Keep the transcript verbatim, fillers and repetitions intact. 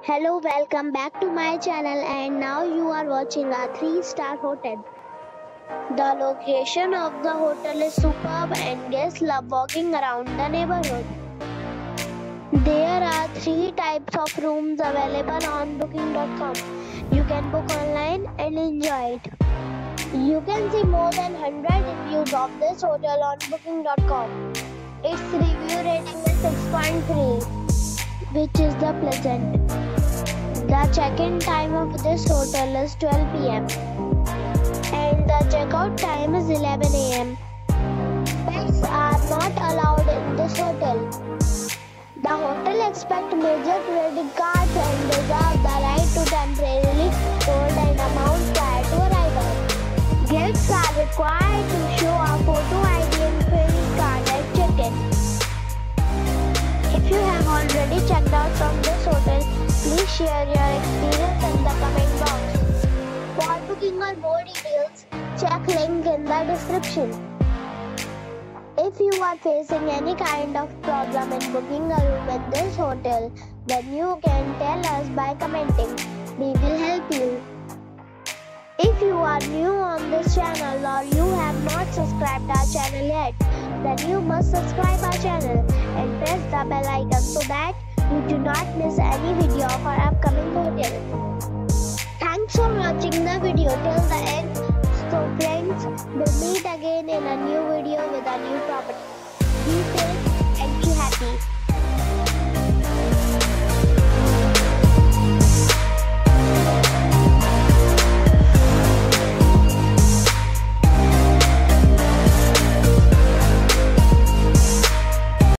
Hello, welcome back to my channel, and now you are watching a three star hotel. The location of the hotel is superb and guests love walking around the neighborhood. There are three types of rooms available on booking dot com. You can book online and enjoy it. You can see more than one hundred reviews of this hotel on booking dot com. Its review rating is six point three, which is the pleasant. The check-in time of this hotel is twelve p m and the check-out time is eleven a m Pets are not allowed in this hotel. The hotel accepts major credit cards and reserves the right to temporarily hold an amount prior to arrival. Guests are required to show a photo I D and credit card at check-in. If you have already checked out from this hotel, please share your experience in the comment box. For booking or more details, check link in the description. If you are facing any kind of problem in booking a room in this hotel, then you can tell us by commenting. We will help you. If you are new on this channel or you have not subscribed our channel yet, then you must subscribe our channel and press the bell icon so that you do not miss any video of our upcoming hotel. Thanks for watching the video till the end. So friends, we'll meet again in a new video with a new property.